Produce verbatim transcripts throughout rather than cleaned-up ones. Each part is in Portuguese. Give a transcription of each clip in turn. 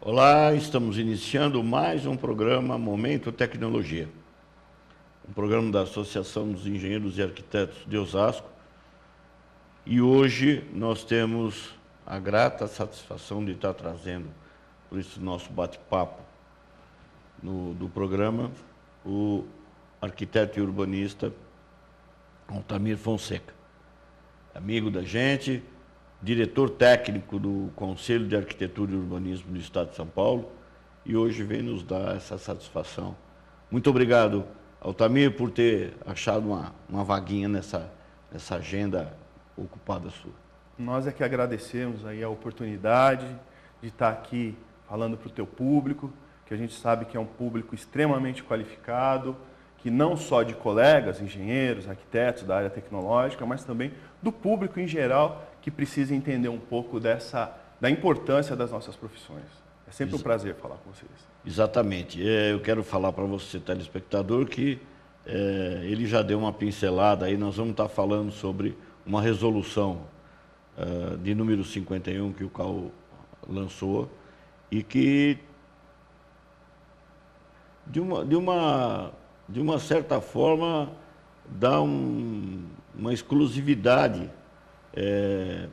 Olá, estamos iniciando mais um programa Momento Tecnologia, um programa da Associação dos Engenheiros e Arquitetos de Osasco. E hoje nós temos a grata satisfação de estar trazendo, por isso nosso bate-papo no, do programa, o arquiteto e urbanista Altamir Fonseca, amigo da gente, diretor técnico do Conselho de Arquitetura e Urbanismo do Estado de São Paulo, e hoje vem nos dar essa satisfação. Muito obrigado, Altamir, por ter achado uma, uma vaguinha nessa, nessa agenda ocupada sua. Nós é que agradecemos aí a oportunidade de estar aqui falando para o teu público, que a gente sabe que é um público extremamente qualificado, que não só de colegas, engenheiros, arquitetos da área tecnológica, mas também do público em geral, que precisa entender um pouco dessa, da importância das nossas profissões. É sempre um prazer falar com vocês. Exatamente. Eu quero falar para você, telespectador, que é, ele já deu uma pincelada aí. Nós vamos estar falando sobre uma resolução uh, de número cinquenta e um que o C A U lançou e que, de uma, de uma, de uma certa forma, dá um, uma exclusividade É,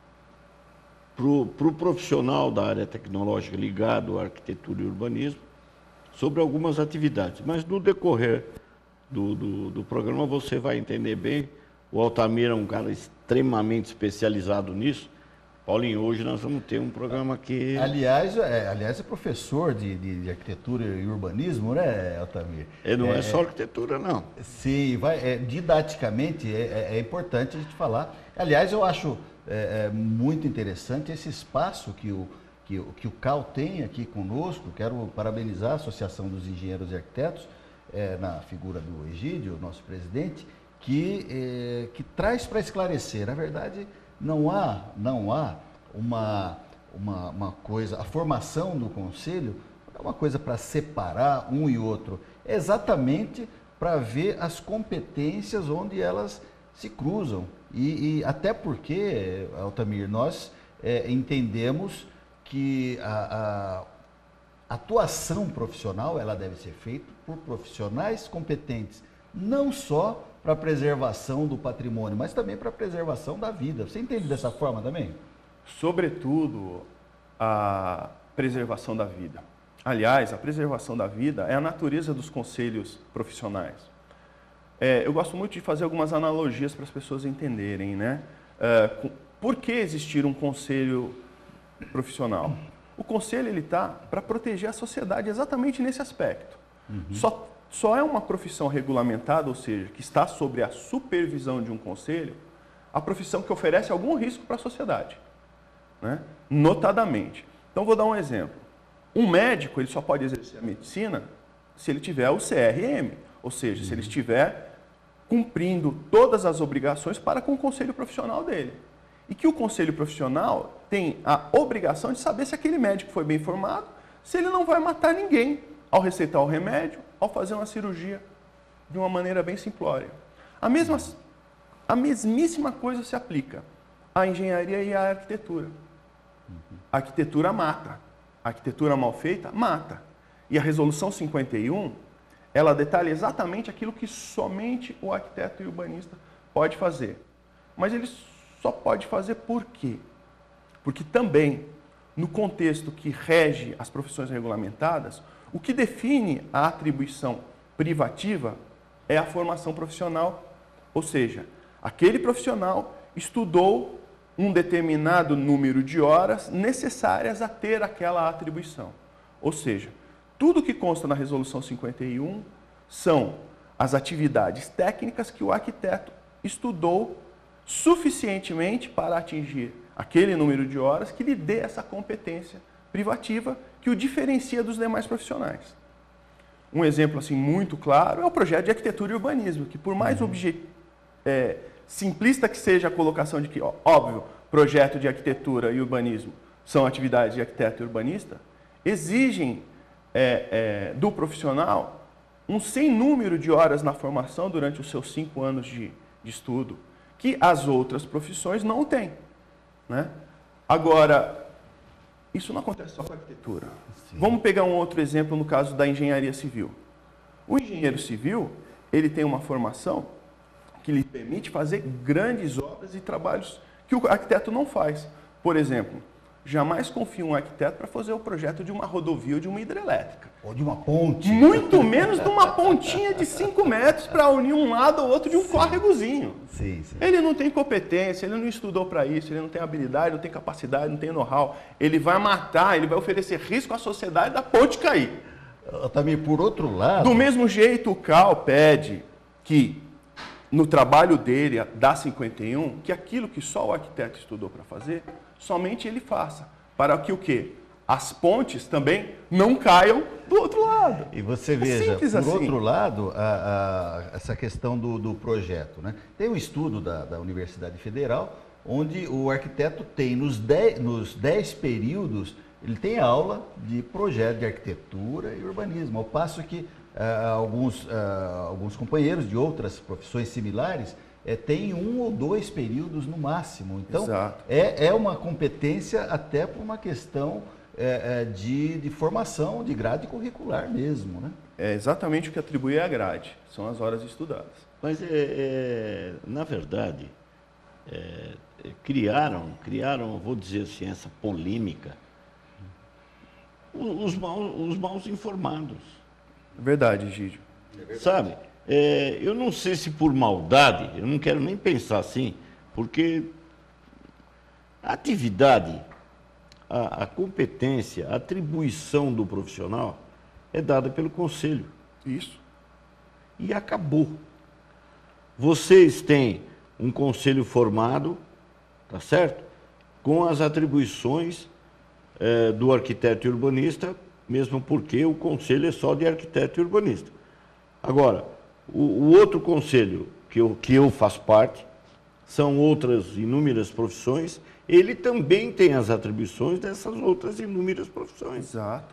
para o pro profissional da área tecnológica ligado à arquitetura e urbanismo sobre algumas atividades. Mas no decorrer do, do, do programa você vai entender bem. O Altamir é um cara extremamente especializado nisso. Paulinho, hoje nós vamos ter um programa que... Aliás, é, aliás, é professor de, de, de arquitetura e urbanismo, né, Altamir? É, não é, é só arquitetura, não. Sim, vai, é, didaticamente é, é, é importante a gente falar. Aliás, eu acho é, é, muito interessante esse espaço que o, que, que o C A U tem aqui conosco. Quero parabenizar a Associação dos Engenheiros e Arquitetos, é, na figura do Egídio, nosso presidente, que, é, que traz para esclarecer. Na verdade, não há, não há uma, uma, uma coisa, a formação do conselho não é uma coisa para separar um e outro, é exatamente para ver as competências onde elas se cruzam. E, e até porque, Altamir, nós é, entendemos que a, a atuação profissional ela deve ser feita por profissionais competentes, não só para a preservação do patrimônio, mas também para a preservação da vida. Você entende dessa forma também? Sobretudo, a preservação da vida. Aliás, a preservação da vida é a natureza dos conselhos profissionais. É, eu gosto muito de fazer algumas analogias para as pessoas entenderem, né? É, por que existir um conselho profissional? O conselho ele está para proteger a sociedade exatamente nesse aspecto. Uhum. Só Só é uma profissão regulamentada, ou seja, que está sob a supervisão de um conselho, a profissão que oferece algum risco para a sociedade, né? Notadamente. Então, vou dar um exemplo. Um médico ele só pode exercer a medicina se ele tiver o C R M, ou seja, se ele estiver cumprindo todas as obrigações para com o conselho profissional dele. E que o conselho profissional tem a obrigação de saber se aquele médico foi bem formado, se ele não vai matar ninguém ao receitar o remédio, ao fazer uma cirurgia de uma maneira bem simplória. A, mesma, a mesmíssima coisa se aplica à engenharia e à arquitetura. A arquitetura mata. A arquitetura mal feita mata. E a resolução cinquenta e um, ela detalha exatamente aquilo que somente o arquiteto e urbanista pode fazer. Mas ele só pode fazer por quê? Porque também, no contexto que rege as profissões regulamentadas, o que define a atribuição privativa é a formação profissional, ou seja, aquele profissional estudou um determinado número de horas necessárias a ter aquela atribuição. Ou seja, tudo que consta na resolução cinquenta e um são as atividades técnicas que o arquiteto estudou suficientemente para atingir aquele número de horas que lhe dê essa competência privativa que o diferencia dos demais profissionais. Um exemplo assim muito claro é o projeto de arquitetura e urbanismo, que por mais uhum. é, simplista que seja a colocação de que, ó, óbvio, projeto de arquitetura e urbanismo são atividades de arquiteto e urbanista, exigem é, é, do profissional um sem número de horas na formação durante os seus cinco anos de, de estudo, que as outras profissões não têm, né? Agora, Isso não acontece só com a arquitetura. Sim. Vamos pegar um outro exemplo no caso da engenharia civil. O engenheiro civil, ele tem uma formação que lhe permite fazer grandes obras e trabalhos que o arquiteto não faz. Por exemplo, jamais confie um arquiteto para fazer o projeto de uma rodovia ou de uma hidrelétrica. Ou de uma ponte. Muito menos de uma pontinha de cinco metros para unir um lado ao outro de um sim. córregozinho. Sim, sim. Ele não tem competência, ele não estudou para isso, ele não tem habilidade, não tem capacidade, não tem know-how. Ele vai matar, ele vai oferecer risco à sociedade da ponte cair. Também, por outro lado... Do mesmo jeito, o C A L pede que, no trabalho dele, da cinquenta e um, que aquilo que só o arquiteto estudou para fazer, somente ele faça. Para que o quê? As pontes também não caiam do outro lado. E você veja, é por assim. outro lado, a, a, essa questão do, do projeto, né? Tem um estudo da, da Universidade Federal, onde o arquiteto tem, nos dez, nos dez períodos, ele tem aula de projeto de arquitetura e urbanismo, ao passo que ah, alguns, ah, alguns companheiros de outras profissões similares é, têm um ou dois períodos no máximo. Então, é, é uma competência até por uma questão é, é, de, de formação, de grade curricular mesmo, né? É exatamente o que atribui à grade, são as horas estudadas. Mas, é, é, na verdade, é, criaram, criaram, vou dizer assim, essa polêmica, os mal, os mal informados. Verdade, Gídio. É verdade. Sabe, é, eu não sei se por maldade, eu não quero nem pensar assim, porque a atividade, a, a competência, a atribuição do profissional é dada pelo conselho. Isso. E acabou. Vocês têm um conselho formado, tá certo? Com as atribuições É, do arquiteto e urbanista, mesmo porque o conselho é só de arquiteto e urbanista. Agora, o, o outro conselho que eu, que eu faço parte, são outras inúmeras profissões, ele também tem as atribuições dessas outras inúmeras profissões. Exato.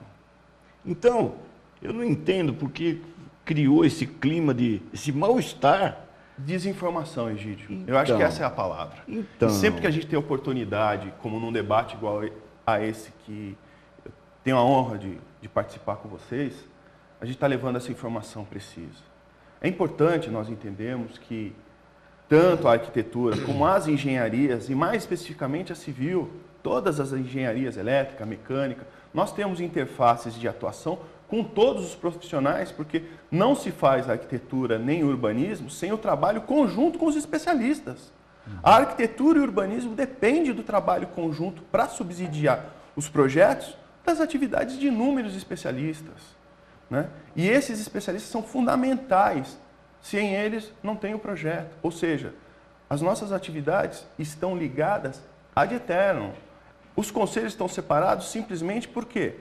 Então, eu não entendo porque criou esse clima de, esse mal-estar. Desinformação, Egídio. Então, eu acho que essa é a palavra. Então, e sempre que a gente tem oportunidade, como num debate igual a esse que eu tenho a honra de, de participar com vocês, a gente está levando essa informação precisa. É importante nós entendermos que tanto a arquitetura como as engenharias, e mais especificamente a civil, todas as engenharias elétrica, mecânica, nós temos interfaces de atuação com todos os profissionais, porque não se faz arquitetura nem urbanismo sem o trabalho conjunto com os especialistas. A arquitetura e o urbanismo dependem do trabalho conjunto para subsidiar os projetos das atividades de inúmeros especialistas, né? E esses especialistas são fundamentais, sem eles não tem o projeto. Ou seja, as nossas atividades estão ligadas ad eternum. Os conselhos estão separados simplesmente porque,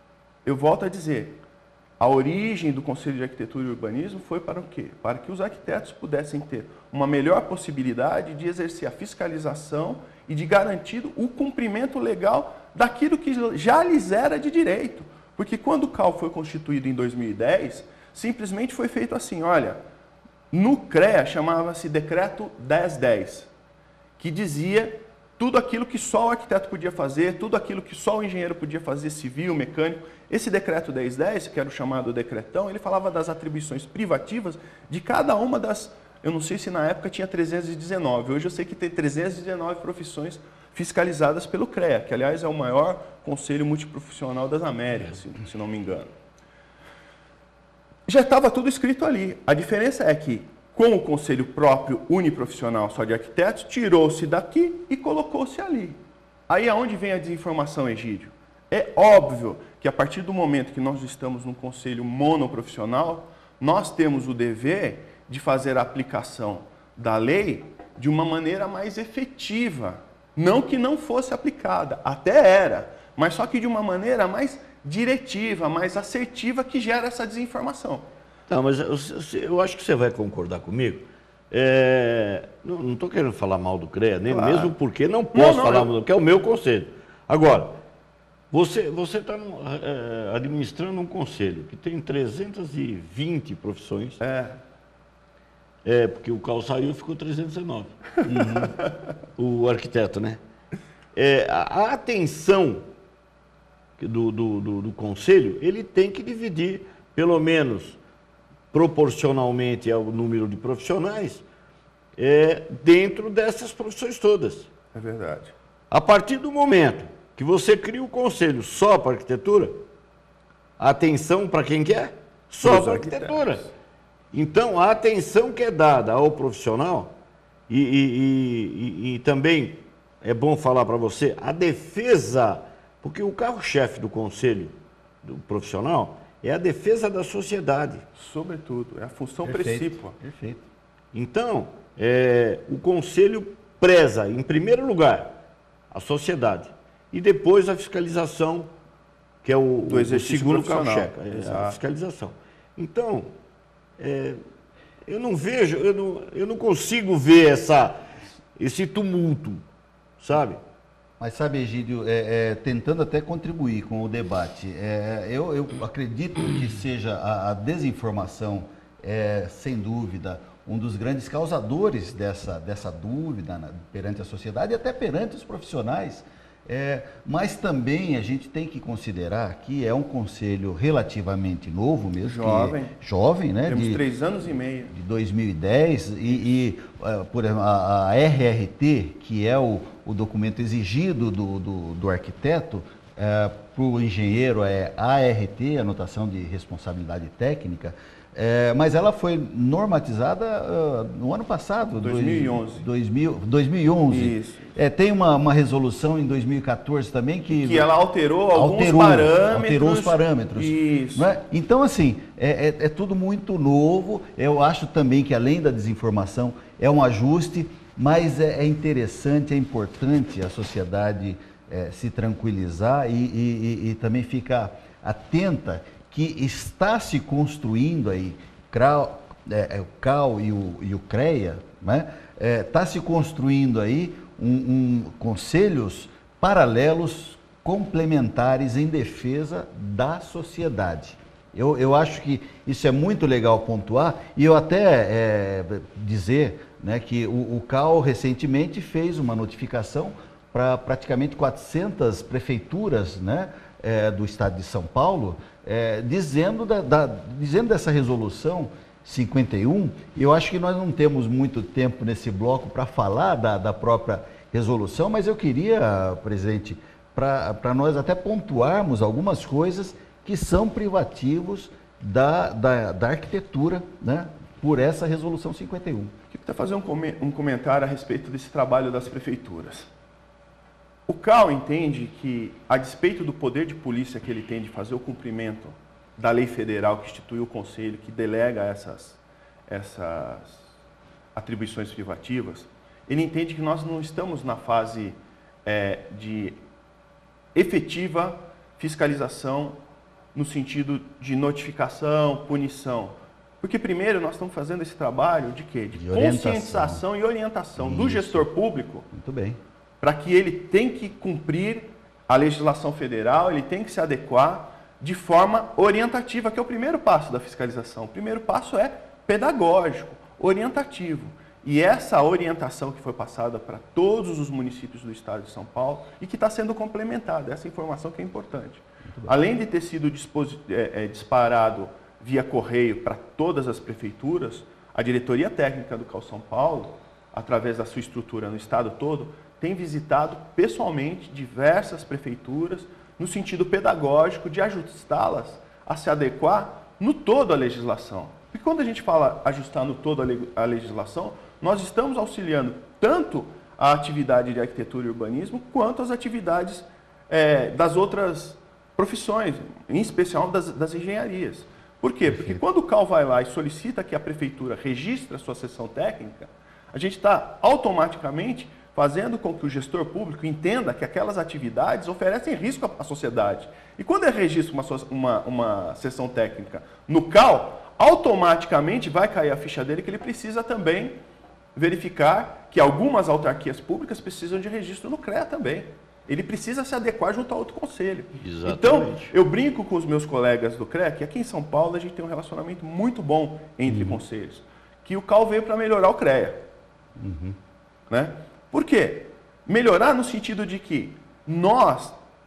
eu volto a dizer, a origem do Conselho de Arquitetura e Urbanismo foi para o quê? Para que os arquitetos pudessem ter uma melhor possibilidade de exercer a fiscalização e de garantir o cumprimento legal daquilo que já lhes era de direito. Porque quando o C A L foi constituído em dois mil e dez, simplesmente foi feito assim, olha, no C R E A chamava-se Decreto dez dez, que dizia tudo aquilo que só o arquiteto podia fazer, tudo aquilo que só o engenheiro podia fazer, civil, mecânico. Esse decreto dez dez, que era o chamado decretão, ele falava das atribuições privativas de cada uma das, eu não sei se na época tinha trezentas e dezenove, hoje eu sei que tem trezentas e dezenove profissões fiscalizadas pelo C R E A, que aliás é o maior conselho multiprofissional das Américas, se, se não me engano. Já estava tudo escrito ali. A diferença é que, com o conselho próprio uniprofissional só de arquitetos, tirou-se daqui e colocou-se ali. Aí aonde vem a desinformação, Egídio? É óbvio que a partir do momento que nós estamos num conselho monoprofissional, nós temos o dever de fazer a aplicação da lei de uma maneira mais efetiva. Não que não fosse aplicada, até era, mas só que de uma maneira mais diretiva, mais assertiva, que gera essa desinformação. Não, mas eu, eu acho que você vai concordar comigo. É, não estou querendo falar mal do C R E A, nem claro. Mesmo porque não posso não, não, falar eu... mal do que é o meu conselho. Agora, você você está é, administrando um conselho que tem trezentas e vinte profissões. É. É, porque o C A L saiu e ficou trezentos e nove. Uhum. O arquiteto, né? É, a, a atenção do, do, do, do conselho, ele tem que dividir, pelo menos proporcionalmente ao número de profissionais, é, dentro dessas profissões todas. É verdade. A partir do momento que você cria o conselho só para arquitetura, a atenção para quem quer? Só para arquitetura. Então, a atenção que é dada ao profissional, e, e, e, e, e também é bom falar para você, a defesa, porque o carro-chefe do conselho do profissional é a defesa da sociedade. Sobretudo, é a função Perfeito, precípua. Perfeito. Então, é, o conselho preza, em primeiro lugar, a sociedade e depois a fiscalização, que é o, do exercício o segundo profissional. carro-chefe, é a fiscalização. Então, é, eu não vejo, eu não, eu não consigo ver essa, esse tumulto, sabe? Mas sabe, Egídio, é, é, tentando até contribuir com o debate, é, eu, eu acredito que seja a, a desinformação, é, sem dúvida, um dos grandes causadores dessa, dessa dúvida na, perante a sociedade e até perante os profissionais. É, mas também a gente tem que considerar que é um conselho relativamente novo mesmo. Jovem. Que, jovem, né? Temos de, três anos e meio. De dois mil e dez e, e uh, por exemplo, a, a R R T, que é o, o documento exigido do, do, do arquiteto, uh, para o engenheiro é A R T, Anotação de Responsabilidade Técnica, É, mas ela foi normatizada uh, no ano passado, dois mil e onze. dois mil, dois mil e onze. Isso. É, tem uma, uma resolução em dois mil e quatorze também que... Que ela alterou alguns alterou, parâmetros. Alterou os parâmetros. Isso. Não é? Então, assim, é, é, é tudo muito novo. Eu acho também que, além da desinformação, é um ajuste, mas é, é interessante, é importante a sociedade é, se tranquilizar e, e, e, e também ficar atenta que está se construindo aí, CRAU, é, o C A U e o, e o CREA, né? É, está se construindo aí um, um, conselhos paralelos complementares em defesa da sociedade. Eu, eu acho que isso é muito legal pontuar e eu até é, dizer, né, que o, o C A U recentemente fez uma notificação para praticamente quatrocentas prefeituras, né, é, do estado de São Paulo, É, dizendo, da, da, dizendo dessa resolução cinquenta e um, eu acho que nós não temos muito tempo nesse bloco para falar da, da própria resolução, mas eu queria, presidente, para nós até pontuarmos algumas coisas que são privativos da, da, da arquitetura, né, por essa resolução cinquenta e um. Eu queria fazer um, um comentário a respeito desse trabalho das prefeituras. O C A U entende que, a despeito do poder de polícia que ele tem de fazer o cumprimento da lei federal que institui o Conselho, que delega essas, essas atribuições privativas, ele entende que nós não estamos na fase é, de efetiva fiscalização no sentido de notificação, punição. Porque primeiro nós estamos fazendo esse trabalho de quê? De, de conscientização e orientação Isso. do gestor público. Muito bem. Para que ele tem que cumprir a legislação federal, ele tem que se adequar de forma orientativa, que é o primeiro passo da fiscalização. O primeiro passo é pedagógico, orientativo. E essa orientação que foi passada para todos os municípios do estado de São Paulo e que está sendo complementada, essa informação que é importante. Além de ter sido é, é, disparado via correio para todas as prefeituras, a diretoria técnica do C A U São Paulo, através da sua estrutura no estado todo, tem visitado pessoalmente diversas prefeituras no sentido pedagógico de ajustá-las a se adequar no todo à legislação. Porque quando a gente fala ajustar no todo a legislação, nós estamos auxiliando tanto a atividade de arquitetura e urbanismo quanto as atividades é, das outras profissões, em especial das, das engenharias. Por quê? Porque quando o C A U vai lá e solicita que a prefeitura registre a sua seção técnica, a gente está automaticamente fazendo com que o gestor público entenda que aquelas atividades oferecem risco à sociedade. E quando ele registra uma, uma, uma seção técnica no C A U, automaticamente vai cair a ficha dele que ele precisa também verificar que algumas autarquias públicas precisam de registro no CREA também. Ele precisa se adequar junto a outro conselho. Exatamente. Então, eu brinco com os meus colegas do CREA que aqui em São Paulo a gente tem um relacionamento muito bom entre uhum. conselhos, que o C A U veio para melhorar o CREA. Uhum. Né? Por quê? Melhorar no sentido de que nós,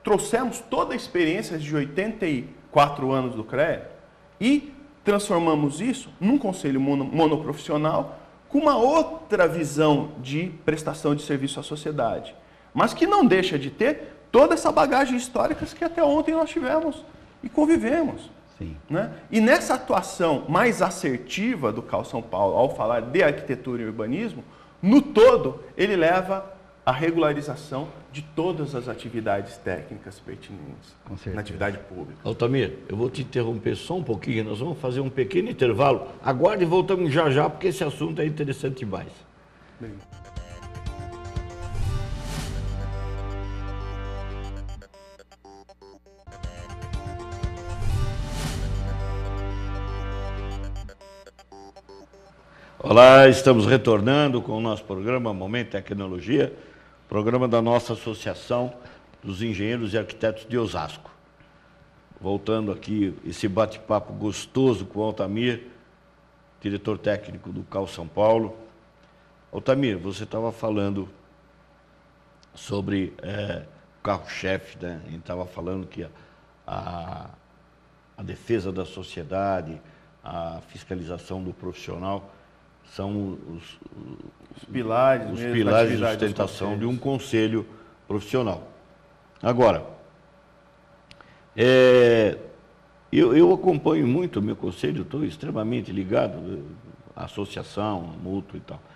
trouxemos toda a experiência de oitenta e quatro anos do CREA e transformamos isso num conselho mono, monoprofissional com uma outra visão de prestação de serviço à sociedade, mas que não deixa de ter toda essa bagagem histórica que até ontem nós tivemos e convivemos. Sim. Né? E nessa atuação mais assertiva do C A U São Paulo, ao falar de arquitetura e urbanismo, no todo, ele leva a regularização de todas as atividades técnicas pertinentes na atividade pública. Altamir, eu vou te interromper só um pouquinho, nós vamos fazer um pequeno intervalo. Aguarde e voltamos já já, porque esse assunto é interessante demais. Bem. Olá, estamos retornando com o nosso programa Momento Tecnologia, programa da nossa Associação dos Engenheiros e Arquitetos de Osasco. Voltando aqui, esse bate-papo gostoso com o Altamir, diretor técnico do C A U São Paulo. Altamir, você estava falando sobre é, o carro-chefe, né? A gente estava falando que a, a, a defesa da sociedade, a fiscalização do profissional são os, os pilares, os pilares de sustentação de um conselho profissional. Agora, é, eu, eu acompanho muito o meu conselho, estou extremamente ligado à associação, à mútua e tal.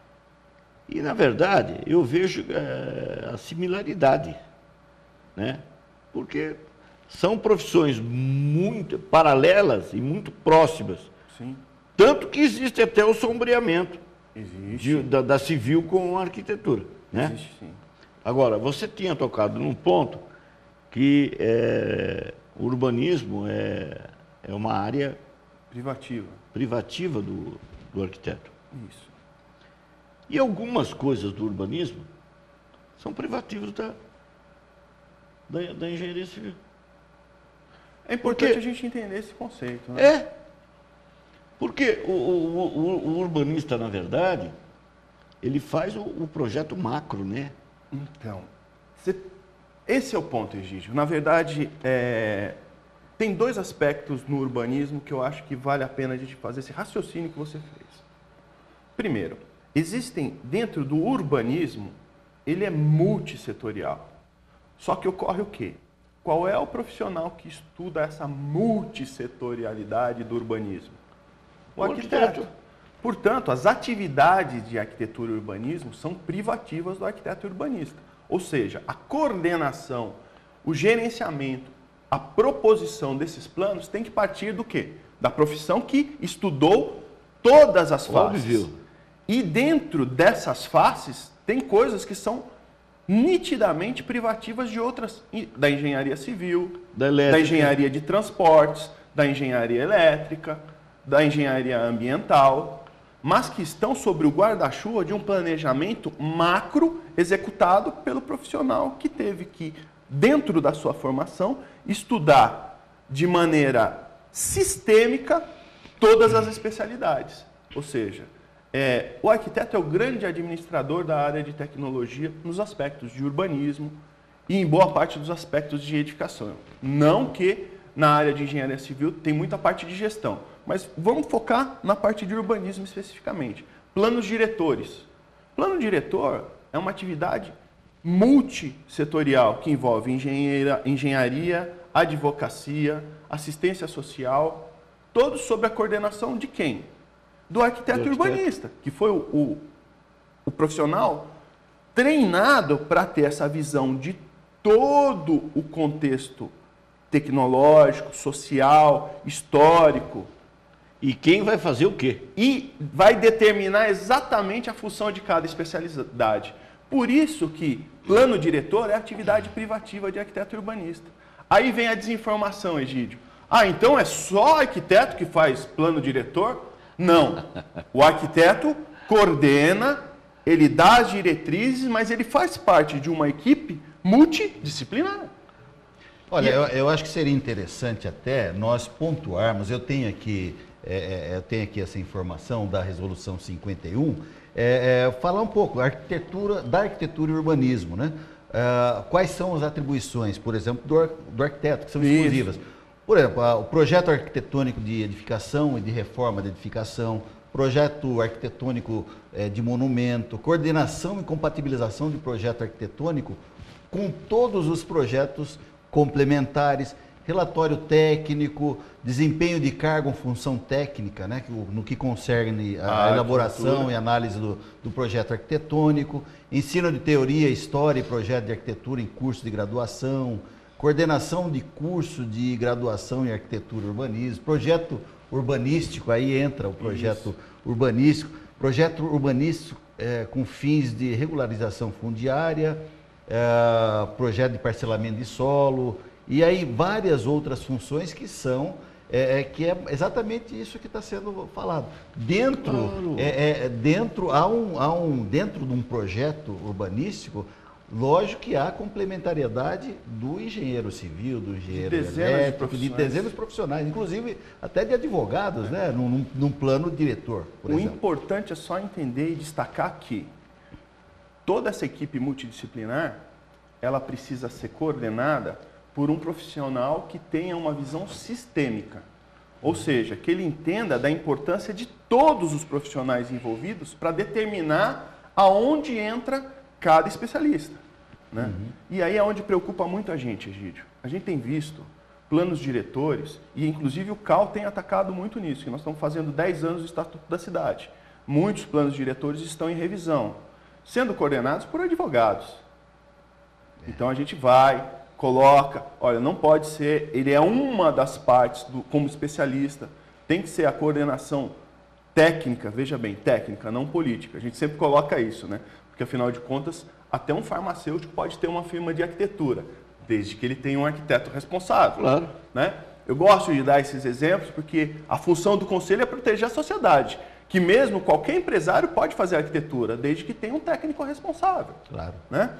E, na verdade, eu vejo é, a similaridade, né? Porque são profissões muito paralelas e muito próximas. Sim. Tanto que existe até o sombreamento Existe. de, da, da civil com a arquitetura. Né? Existe, sim. Agora, você tinha tocado num ponto que é, o urbanismo é, é uma área privativa, privativa do, do arquiteto. Isso. E algumas coisas do urbanismo são privativas da, da, da engenharia civil. É importante Porque, a gente entender esse conceito. Né? É. Porque o, o, o, o urbanista, na verdade, ele faz o, o projeto macro, né? Então, cê, esse é o ponto, Egídio. Na verdade, é, tem dois aspectos no urbanismo que eu acho que vale a pena a gente fazer esse raciocínio que você fez. Primeiro, existem, dentro do urbanismo, ele é multissetorial. Só que ocorre o quê? Qual é o profissional que estuda essa multissetorialidade do urbanismo? O arquiteto. Portanto, as atividades de arquitetura e urbanismo são privativas do arquiteto urbanista. Ou seja, a coordenação, o gerenciamento, a proposição desses planos tem que partir do quê? Da profissão que estudou todas as faces. Óbvio. E dentro dessas faces, tem coisas que são nitidamente privativas de outras, da engenharia civil, da, da engenharia de transportes, da engenharia elétrica, da engenharia ambiental, mas que estão sobre o guarda-chuva de um planejamento macro executado pelo profissional que teve que, dentro da sua formação, estudar de maneira sistêmica todas as especialidades. Ou seja, é, o arquiteto é o grande administrador da área de tecnologia nos aspectos de urbanismo e em boa parte dos aspectos de edificação. Não que na área de engenharia civil tem muita parte de gestão, mas vamos focar na parte de urbanismo especificamente. Planos diretores. Plano diretor é uma atividade multissetorial que envolve engenheira, engenharia, advocacia, assistência social, todos sob a coordenação de quem? Do arquiteto, Do arquiteto. urbanista, que foi o, o, o profissional treinado para ter essa visão de todo o contexto tecnológico, social, histórico. E quem vai fazer o quê? E vai determinar exatamente a função de cada especialidade. Por isso que plano diretor é atividade privativa de arquiteto urbanista. Aí vem a desinformação, Egídio. Ah, então é só arquiteto que faz plano diretor? Não. O arquiteto coordena, ele dá as diretrizes, mas ele faz parte de uma equipe multidisciplinar. Olha, eu, eu acho que seria interessante até nós pontuarmos, eu tenho aqui, é, é, eu tenho aqui essa informação da resolução cinquenta e um, é, é, falar um pouco da arquitetura, da arquitetura e urbanismo, né? uh, quais são as atribuições, por exemplo, do, ar, do arquiteto, que são Isso. exclusivas. Por exemplo, uh, o projeto arquitetônico de edificação e de reforma de edificação, projeto arquitetônico eh, de monumento, coordenação e compatibilização de projeto arquitetônico com todos os projetos complementares, relatório técnico, desempenho de cargo, função técnica, né, no que concerne a, a elaboração e análise do, do projeto arquitetônico, ensino de teoria, história e projeto de arquitetura em curso de graduação, coordenação de curso de graduação em arquitetura e urbanismo, projeto urbanístico, aí entra o projeto Isso. urbanístico, projeto urbanístico é, com fins de regularização fundiária, é, projeto de parcelamento de solo, e aí várias outras funções que são, é, é, que é exatamente isso que está sendo falado. Dentro, claro. é, é, dentro, há um, há um, dentro de um projeto urbanístico, lógico que há complementariedade do engenheiro civil, do engenheiro de elétrico, de, de dezenas de profissionais, inclusive até de advogados, é. né, num, num plano diretor, por o exemplo. importante é só entender e destacar que toda essa equipe multidisciplinar, ela precisa ser coordenada por um profissional que tenha uma visão sistêmica, ou seja, que ele entenda da importância de todos os profissionais envolvidos para determinar aonde entra cada especialista. Né? Uhum. E aí é onde preocupa muito a gente, Egídio. A gente tem visto planos diretores, e inclusive o C A U tem atacado muito nisso, que nós estamos fazendo dez anos do Estatuto da Cidade. Muitos planos diretores estão em revisão, sendo coordenados por advogados. É. Então a gente vai, coloca, olha, não pode ser, ele é uma das partes do, como especialista, tem que ser a coordenação técnica, veja bem, técnica, não política. A gente sempre coloca isso, né? Porque, afinal de contas, até um farmacêutico pode ter uma firma de arquitetura, desde que ele tenha um arquiteto responsável. Claro. Né? Eu gosto de dar esses exemplos porque a função do conselho é proteger a sociedade, que mesmo qualquer empresário pode fazer arquitetura, desde que tenha um técnico responsável. Claro. Né?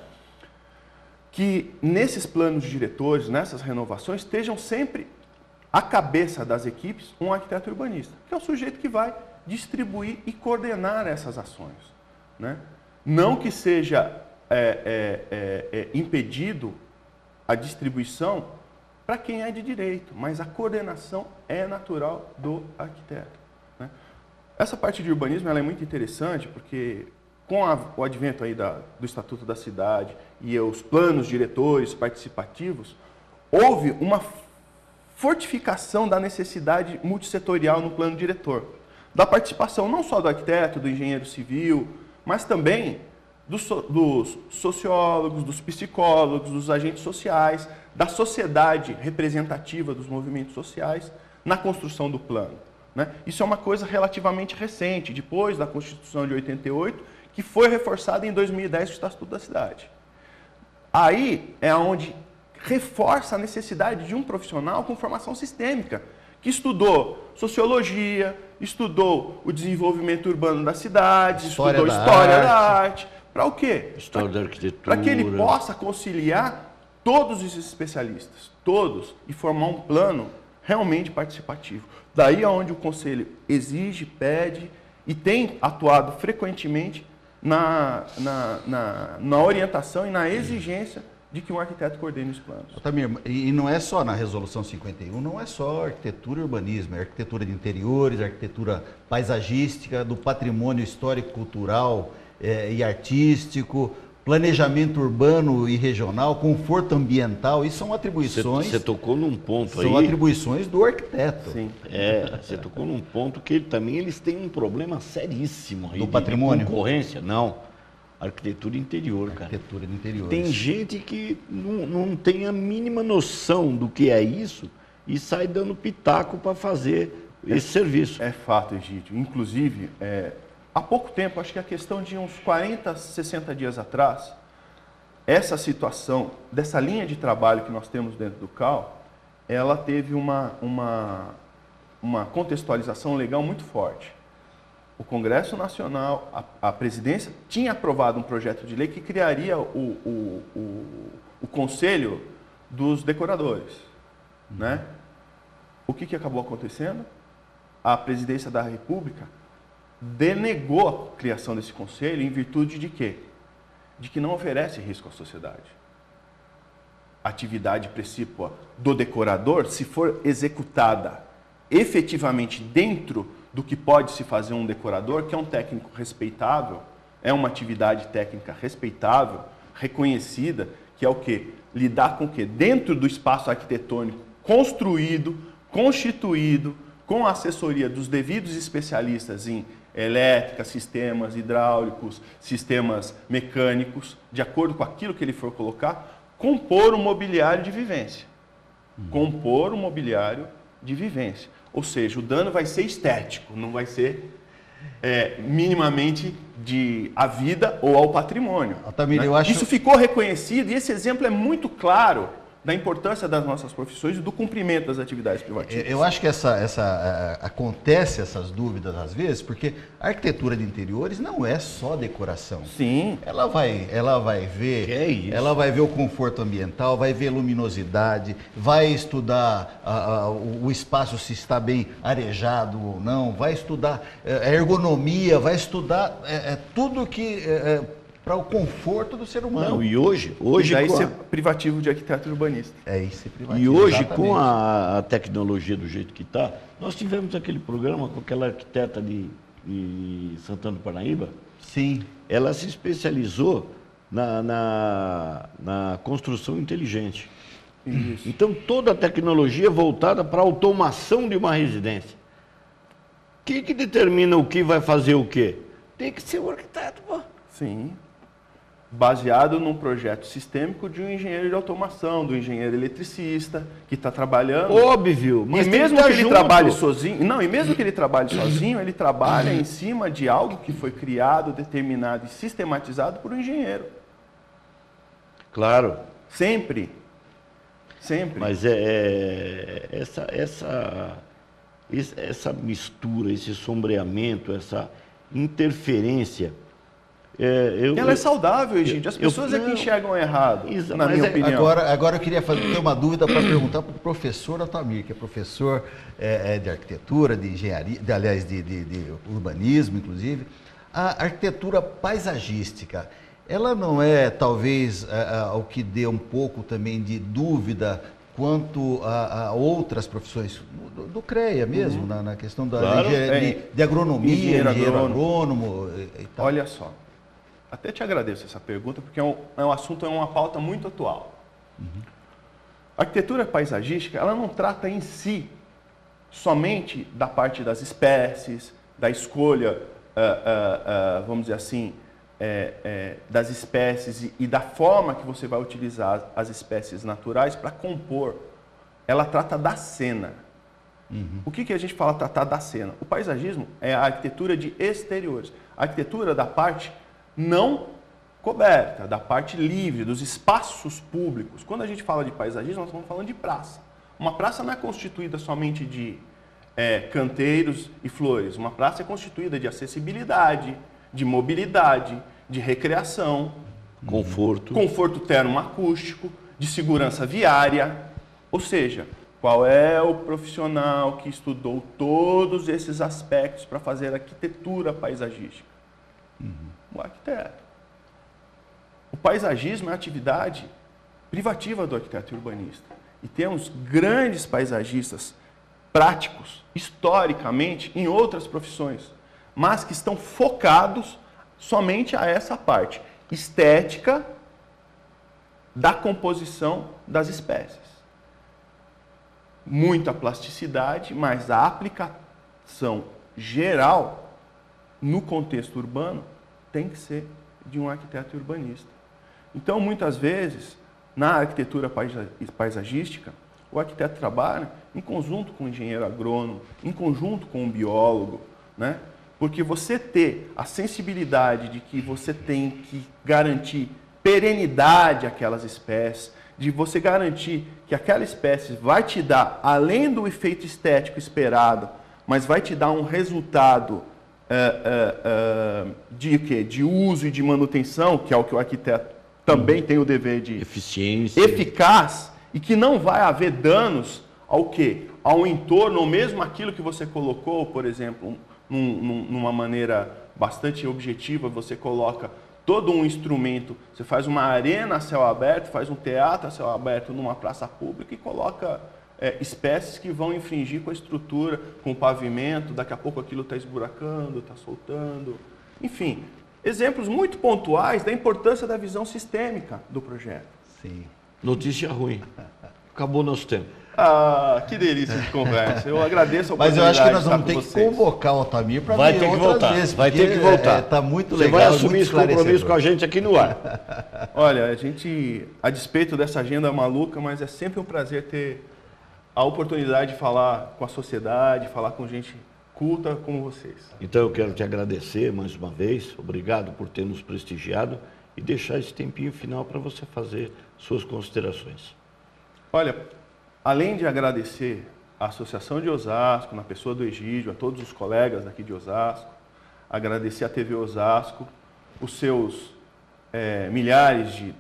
Que nesses planos diretores, nessas renovações, estejam sempre à cabeça das equipes um arquiteto urbanista, que é o sujeito que vai distribuir e coordenar essas ações. Né? Não que seja é, é, é, é, impedido a distribuição para quem é de direito, mas a coordenação é natural do arquiteto. Né? Essa parte de urbanismo ela é muito interessante porque com a, o advento aí da, do Estatuto da Cidade e os planos diretores participativos, houve uma fortificação da necessidade multissetorial no plano diretor, da participação não só do arquiteto, do engenheiro civil, mas também dos, dos sociólogos, dos psicólogos, dos agentes sociais, da sociedade representativa dos movimentos sociais na construção do plano. Né? Isso é uma coisa relativamente recente, depois da Constituição de oitenta e oito, que foi reforçada em dois mil e dez no Estatuto da Cidade. Aí é onde reforça a necessidade de um profissional com formação sistêmica, que estudou sociologia, estudou o desenvolvimento urbano da cidade, história estudou da história arte. da arte. Para o quê? História pra, da arquitetura. Para que ele possa conciliar todos esses especialistas, todos, e formar um plano realmente participativo. Daí é onde o Conselho exige, pede e tem atuado frequentemente na, na, na, na orientação e na exigência de que um arquiteto coordene os planos. Otamir, e não é só na Resolução cinquenta e um, não é só arquitetura e urbanismo, é arquitetura de interiores, arquitetura paisagística, do patrimônio histórico, cultural é, e artístico, planejamento urbano e regional, conforto ambiental, isso são atribuições... Você tocou num ponto são aí... São atribuições do arquiteto. Sim. É, você tocou num ponto que ele, também eles têm um problema seríssimo aí. Do de, patrimônio? De concorrência, não. Arquitetura interior, cara. Arquitetura de interiores. Tem gente que não, não tem a mínima noção do que é isso e sai dando pitaco para fazer é, esse serviço. É fato, Egídio. Inclusive, é, há pouco tempo, acho que a questão de uns quarenta, sessenta dias atrás, essa situação, dessa linha de trabalho que nós temos dentro do C A U, ela teve uma, uma, uma contextualização legal muito forte. O Congresso Nacional, a, a presidência, tinha aprovado um projeto de lei que criaria o, o, o, o Conselho dos Decoradores. Uhum. Né? O que, que acabou acontecendo? A presidência da República denegou a criação desse conselho em virtude de quê? De que não oferece risco à sociedade. atividade precípua do decorador, se for executada efetivamente dentro do que pode se fazer um decorador, que é um técnico respeitável, é uma atividade técnica respeitável, reconhecida, que é o quê? Lidar com o quê? Dentro do espaço arquitetônico construído, constituído, com a assessoria dos devidos especialistas em elétrica, sistemas hidráulicos, sistemas mecânicos, de acordo com aquilo que ele for colocar, compor um mobiliário de vivência. Compor um mobiliário de vivência. Ou seja, o dano vai ser estético, não vai ser é, minimamente de à vida ou ao patrimônio. Altamira, né? eu acho... Isso ficou reconhecido e esse exemplo é muito claro da importância das nossas profissões e do cumprimento das atividades privativas. Eu acho que essa, essa, a, acontece essas dúvidas às vezes, porque a arquitetura de interiores não é só decoração. Sim. Ela vai, ela vai ver, Que é isso? ela vai ver o conforto ambiental, vai ver luminosidade, vai estudar a, a, o, o espaço se está bem arejado ou não, vai estudar é, a ergonomia, vai estudar é, é, tudo que é, para o conforto do ser humano. Não, e hoje, hoje E daí com ser a... privativo de arquiteto urbanista. É isso, é privativo, E hoje, exatamente. com a, a tecnologia do jeito que está, nós tivemos aquele programa com aquela arquiteta de, de Santana do Parnaíba. Sim. Ela se especializou na, na, na construção inteligente. Isso. Então, toda a tecnologia é voltada para a automação de uma residência. O que, que determina o que vai fazer o quê? Tem que ser o arquiteto, pô. Sim. Baseado num projeto sistêmico de um engenheiro de automação, do engenheiro eletricista, que está trabalhando. Óbvio, mas e tem mesmo que, que estar ele junto. trabalhe sozinho, não, e mesmo que ele trabalhe sozinho, ele trabalha em cima de algo que foi criado, determinado e sistematizado por um engenheiro. Claro. Sempre. Sempre. Mas é, é essa, essa, essa mistura, esse sombreamento, essa interferência. É, eu, Ela é saudável, gente. As eu- pessoas é que não, enxergam errado, Exa- na mas minha é- opinião. Agora, agora eu queria fazer, ter uma dúvida para perguntar para o professor Altamir, que é professor é, é, de arquitetura, de engenharia, de, aliás, de, de- de urbanismo, inclusive. A arquitetura paisagística, ela não é talvez é, é, o que dê um pouco também de dúvida quanto a, a outras profissões, do, do CREA mesmo, na, na questão da, Claro, de, engenharia- é, de, de agronomia, engenheiro engenheiro, agrônomo. agrônomo e, e tal. Olha só, até te agradeço essa pergunta, porque é um, é um assunto, é uma pauta muito atual. A arquitetura paisagística, ela não trata em si somente da parte das espécies, da escolha, ah, ah, ah, vamos dizer assim, é, é, das espécies e, e da forma que você vai utilizar as espécies naturais para compor. Ela trata da cena. O que, que a gente fala tratar da cena? O paisagismo é a arquitetura de exteriores. A arquitetura da parte não coberta, da parte livre, dos espaços públicos. Quando a gente fala de paisagismo, nós estamos falando de praça. Uma praça não é constituída somente de é, canteiros e flores. Uma praça é constituída de acessibilidade, de mobilidade, de recreação, Conforto. conforto termoacústico, de segurança viária. Ou seja, qual é o profissional que estudou todos esses aspectos para fazer arquitetura paisagística? O arquiteto. O paisagismo é a atividade privativa do arquiteto e urbanista. E temos grandes paisagistas práticos, historicamente, em outras profissões, mas que estão focados somente a essa parte estética da composição das espécies. Muita plasticidade, mas a aplicação geral no contexto urbano tem que ser de um arquiteto urbanista. Então, muitas vezes, na arquitetura paisa- paisagística, o arquiteto trabalha em conjunto com o engenheiro agrônomo, em conjunto com o biólogo, né? Porque você ter a sensibilidade de que você tem que garantir perenidade àquelas espécies, de você garantir que aquela espécie vai te dar, além do efeito estético esperado, mas vai te dar um resultado é, é, é, de quê? De uso e de manutenção, que é o que o arquiteto também tem o dever de Eficiência. eficaz, e que não vai haver danos ao quê? Ao entorno, ou mesmo aquilo que você colocou, por exemplo, num, num, numa maneira bastante objetiva, você coloca todo um instrumento, você faz uma arena a céu aberto, faz um teatro a céu aberto numa praça pública e coloca é, espécies que vão infringir com a estrutura, com o pavimento, daqui a pouco aquilo está esburacando, está soltando. Enfim, exemplos muito pontuais da importância da visão sistêmica do projeto. Sim. Notícia ruim. Acabou nosso tempo. Ah, que delícia de conversa. Eu agradeço a Mas oportunidade eu acho que nós de vamos estar ter com que vocês. convocar o Altamir para Vai vir ter que outras voltar. vezes. Vai ter porque que voltar. Está muito Você legal. vai muito assumir esse compromisso esclarecedor. com a gente aqui no ar. Olha, a gente, a despeito dessa agenda maluca, mas é sempre um prazer ter a oportunidade de falar com a sociedade, falar com gente culta como vocês. Então eu quero te agradecer mais uma vez. Obrigado por ter nos prestigiado e deixar esse tempinho final para você fazer suas considerações. Olha, além de agradecer à Associação de Osasco, na pessoa do Egídio, a todos os colegas daqui de Osasco, agradecer à T V Osasco, os seus é, milhares de,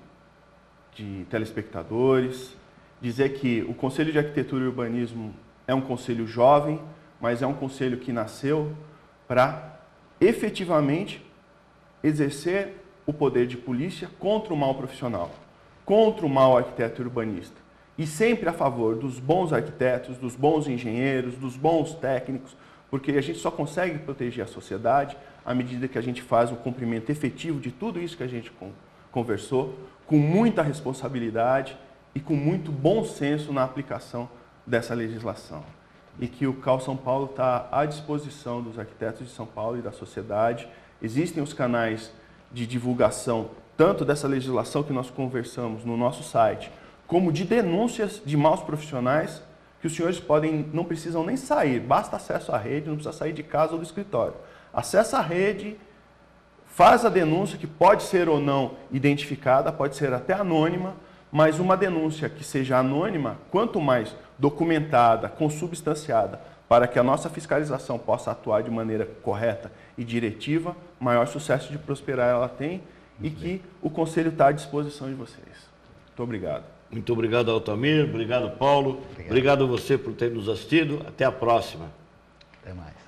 de telespectadores, dizer que o Conselho de Arquitetura e Urbanismo é um conselho jovem, mas é um conselho que nasceu para efetivamente exercer o poder de polícia contra o mal profissional, contra o mal arquiteto e urbanista. E sempre a favor dos bons arquitetos, dos bons engenheiros, dos bons técnicos, porque a gente só consegue proteger a sociedade à medida que a gente faz o cumprimento efetivo de tudo isso que a gente conversou, com muita responsabilidade e com muito bom senso na aplicação dessa legislação. E que o C A U São Paulo está à disposição dos arquitetos de São Paulo e da sociedade. Existem os canais de divulgação, tanto dessa legislação que nós conversamos no nosso site, como de denúncias de maus profissionais, que os senhores podem, não precisam nem sair, basta acesso à rede, não precisa sair de casa ou do escritório. Acessa a rede, faz a denúncia, que pode ser ou não identificada, pode ser até anônima, mas uma denúncia que seja anônima, quanto mais documentada, consubstanciada, para que a nossa fiscalização possa atuar de maneira correta e diretiva, maior sucesso de prosperar ela tem e que o Conselho está à disposição de vocês. Muito obrigado. Muito obrigado, Altamir. Obrigado, Paulo. Obrigado, obrigado a você por ter nos assistido. Até a próxima. Até mais.